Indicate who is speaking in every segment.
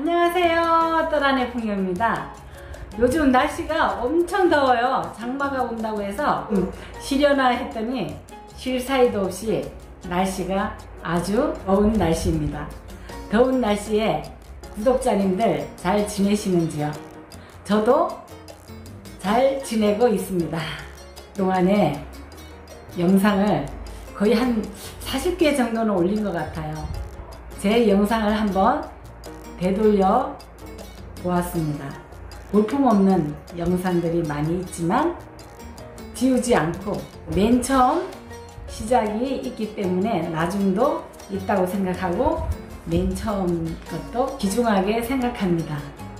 Speaker 1: 안녕하세요, 떠라네 풍요입니다. 요즘 날씨가 엄청 더워요. 장마가 온다고 해서 쉬려나 했더니 쉴 사이도 없이 날씨가 아주 더운 날씨입니다. 더운 날씨에 구독자님들 잘 지내시는지요? 저도 잘 지내고 있습니다. 그동안에 영상을 거의 한 40개 정도는 올린 것 같아요. 제 영상을 한번 되돌려 보았습니다. 볼품없는 영상들이 많이 있지만 지우지 않고 맨 처음 시작이 있기 때문에 나중도 있다고 생각하고 맨 처음 것도 귀중하게 생각합니다.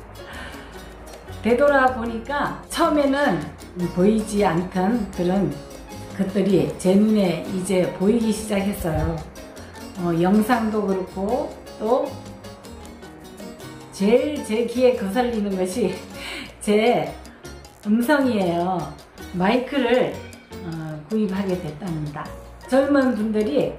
Speaker 1: 되돌아보니까 처음에는 보이지 않던 그런 것들이 제 눈에 이제 보이기 시작했어요. 영상도 그렇고 또 제일 제 귀에 거슬리는 것이 제 음성이에요. 마이크를 구입하게 됐답니다. 젊은 분들이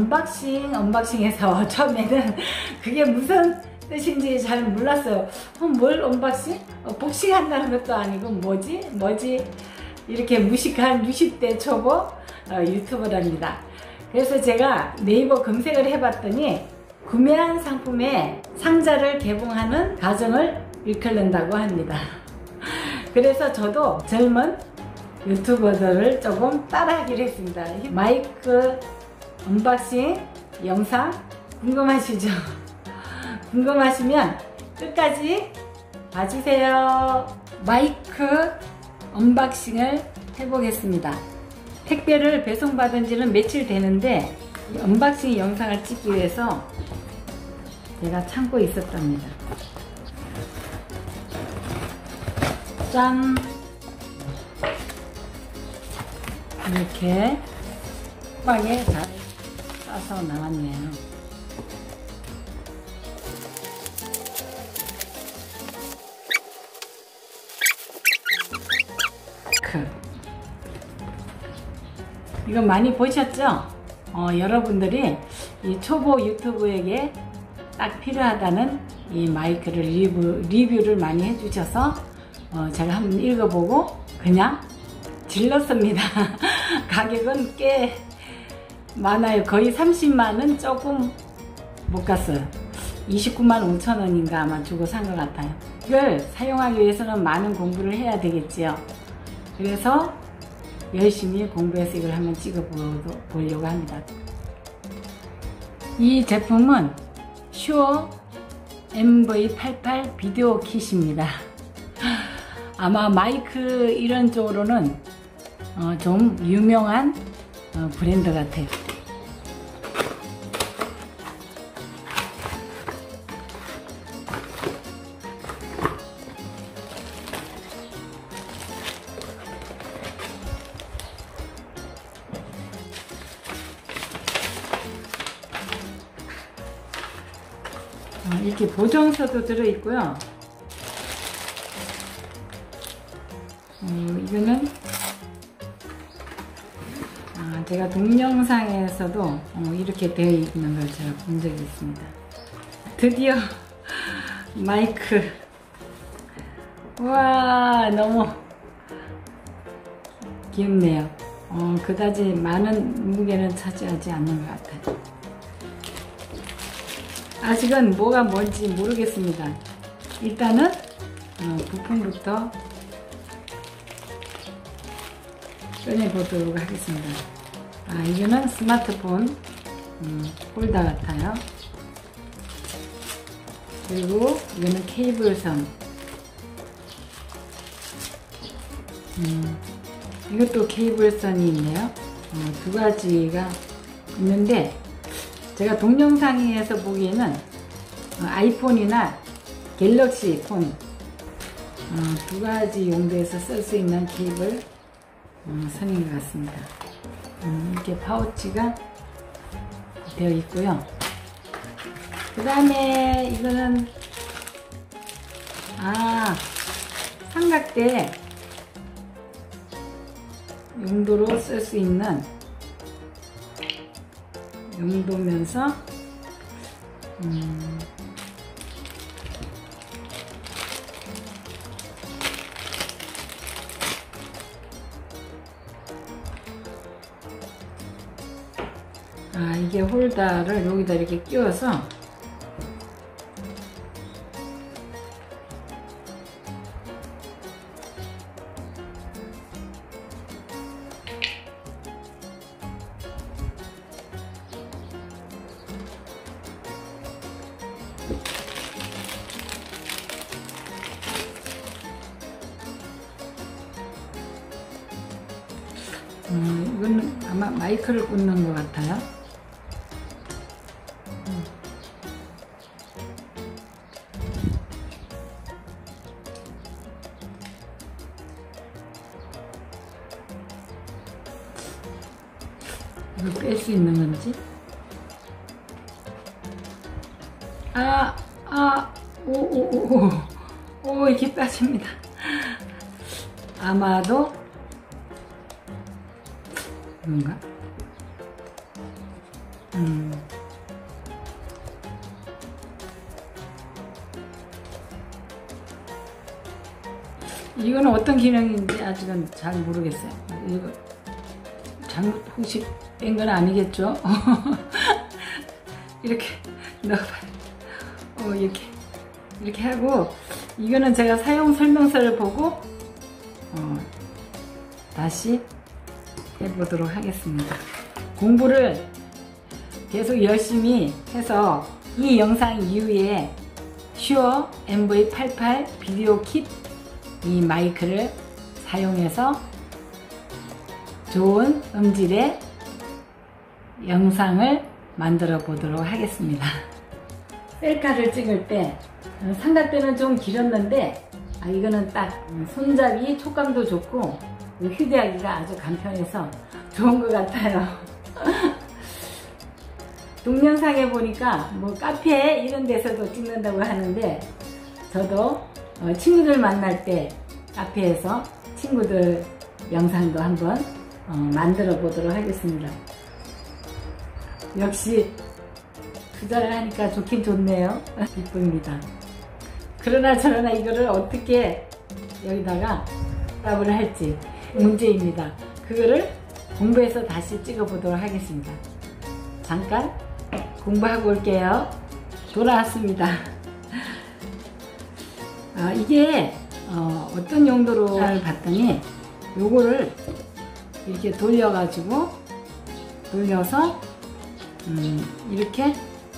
Speaker 1: 언박싱해서 처음에는 그게 무슨 뜻인지 잘 몰랐어요. 뭘 언박싱? 복싱 한다는 것도 아니고 뭐지? 이렇게 무식한 60대 초보 유튜버랍니다. 그래서 제가 네이버 검색을 해봤더니 구매한 상품에 상자를 개봉하는 과정을 일컬는다고 합니다. 그래서 저도 젊은 유튜버들을 조금 따라하기로 했습니다. 마이크 언박싱 영상 궁금하시죠? 궁금하시면 끝까지 봐주세요. 마이크 언박싱을 해보겠습니다. 택배를 배송받은 지는 며칠 되는데 언박싱 영상을 찍기 위해서 제가 참고 있었답니다. 짠! 이렇게 호박에 잘 싸서 나왔네요. 이거 많이 보셨죠? 여러분들이 이 초보 유튜브에게 딱 필요하다는 이 마이크를 리뷰를 많이 해주셔서 제가 한번 읽어보고 그냥 질렀습니다. 가격은 꽤 많아요. 거의 30만원 조금 못 갔어요. 29만 5천원인가 아마 주고 산 것 같아요. 이걸 사용하기 위해서는 많은 공부를 해야 되겠지요. 그래서 열심히 공부해서 이걸 한번 찍어보려고 합니다. 이 제품은 슈어 MV88 비디오 킷입니다. 아마 마이크 이런 쪽으로는 좀 유명한 브랜드 같아요. 이렇게 보정서도 들어있고요. 이거는 제가 동영상에서도 이렇게 되어 있는 걸 제가 본 적이 있습니다. 드디어 마이크. 와, 너무 귀엽네요. 그다지 많은 무게는 차지하지 않는 것 같아요. 아직은 뭐가 뭔지 모르겠습니다. 일단은 부품부터 꺼내보도록 하겠습니다. 이거는 스마트폰 홀더 같아요. 그리고 이거는 케이블선. 이것도 케이블선이 있네요. 두 가지가 있는데 제가 동영상에서 보기에는 아이폰이나 갤럭시 폰 두 가지 용도에서 쓸 수 있는 케이블 선인 것 같습니다. 이렇게 파우치가 되어 있고요. 그 다음에 이거는 삼각대 용도로 쓸 수 있는 용도면서 아, 이게 홀더를 여기다 이렇게 끼워서 이거는 아마 마이크를 꽂는 것 같아요. 이거 뺄 수 있는 건지? 오, 이렇게 빠집니다. 아마도 뭔가? 이거는 어떤 기능인지 아직은 잘 모르겠어요. 이거 잘못 혹시 뺀 건 아니겠죠? 이렇게 넣어봐요. 이렇게 하고, 이거는 제가 사용 설명서를 보고 다시 해보도록 하겠습니다. 공부를 계속 열심히 해서 이 영상 이후에 슈어 MV88 비디오 킷 이 마이크를 사용해서 좋은 음질의 영상을 만들어 보도록 하겠습니다. 셀카를 찍을 때 삼각대는 좀 길었는데 이거는 딱 손잡이 촉감도 좋고 휴대하기가 아주 간편해서 좋은 것 같아요. 동영상에 보니까 뭐 카페 이런 데서도 찍는다고 하는데, 저도 친구들 만날 때 카페에서 친구들 영상도 한번 만들어 보도록 하겠습니다. 역시 투자를 하니까 좋긴 좋네요. 기쁩니다. 그러나 저러나 이거를 어떻게 여기다가 답을 할지 문제입니다. 그거를 공부해서 다시 찍어 보도록 하겠습니다. 잠깐 공부하고 올게요. 돌아왔습니다. 이게 어떤 용도로 봤더니 요거를 이렇게 돌려서 이렇게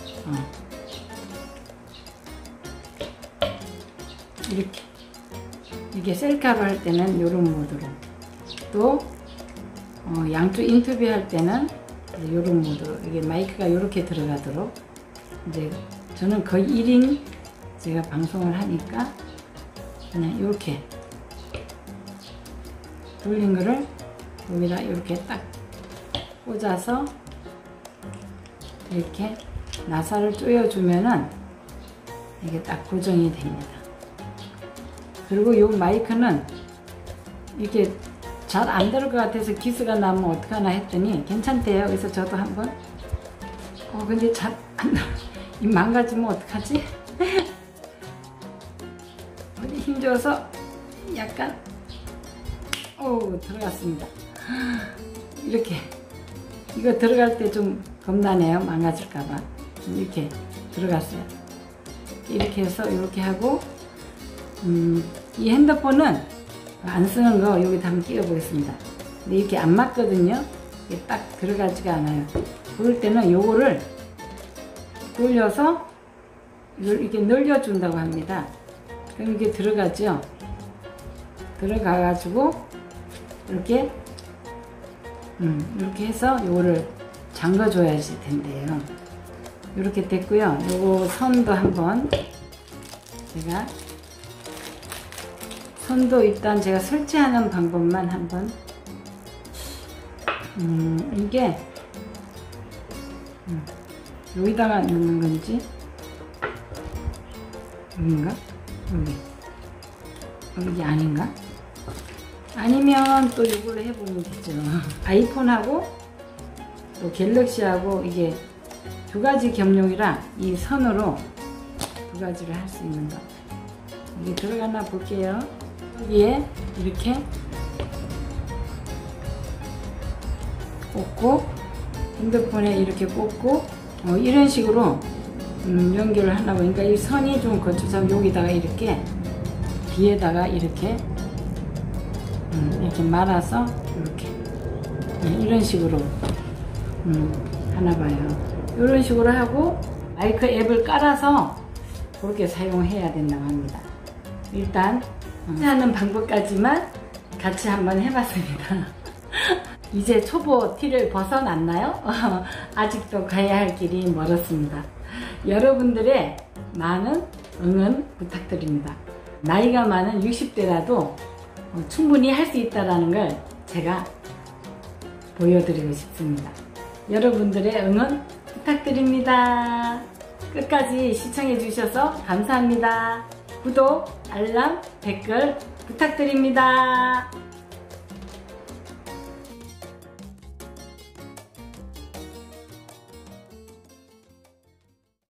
Speaker 1: 이게 셀카로 할 때는 이런 모드로, 또 양쪽 인터뷰 할 때는 이런 모드로, 이게 마이크가 이렇게 들어가도록, 이제 저는 거의 1인 제가 방송을 하니까 그냥 이렇게 돌린 거를 여기다 이렇게 딱 꽂아서 이렇게 나사를 조여주면은 이게 딱 고정이 됩니다. 그리고 이 마이크는 이렇게 잘 안 들을 것 같아서 기스가 나면 어떡하나 했더니 괜찮대요. 그래서 저도 한번 근데 잘 안 들어. 이 망가지면 어떡하지? 어디 힘줘서 약간 들어갔습니다. 이렇게 이거 들어갈 때 좀 겁나네요. 망가질까봐. 이렇게 들어갔어요. 이렇게 해서 이렇게 하고, 이 핸드폰은 안 쓰는 거 여기다 한번 끼워 보겠습니다. 근데 이렇게 안 맞거든요. 이게 딱 들어가지가 않아요. 그럴 때는 요거를 돌려서 이걸 이렇게 늘려준다고 합니다. 그럼 이게 들어가죠. 들어가가지고 이렇게 이렇게 해서 요거를 잠궈줘야지 된대요. 이렇게 됐고요. 요거 선도 한번 제가 선도 일단 제가 설치하는 방법만 한번 이게 여기다가 넣는 건지 여긴가? 여기 아닌가? 아니면 또 이걸로 해보면 되죠. 아이폰하고 또 갤럭시하고 이게 두 가지 겸용이라 이 선으로 두 가지를 할 수 있는 거. 이게 들어가나 볼게요. 여기에 이렇게 꽂고 핸드폰에 이렇게 꽂고 이런 식으로 연결을 하려고. 그러니까 이 선이 좀 거쳐서 여기다가 이렇게 뒤에다가 이렇게 이렇게 말아서 이렇게 이런 식으로 하나 봐요. 이런 식으로 하고 마이크 앱을 깔아서 그렇게 사용해야 된다고 합니다. 일단 하는 방법까지만 같이 한번 해봤습니다. 이제 초보 티를 벗어났나요? 아직도 가야 할 길이 멀었습니다. 여러분들의 많은 응원 부탁드립니다. 나이가 많은 60대라도 충분히 할 수 있다는 걸 제가 보여드리고 싶습니다. 여러분들의 응원 부탁드립니다. 끝까지 시청해 주셔서 감사합니다. 구독, 알람, 댓글 부탁드립니다.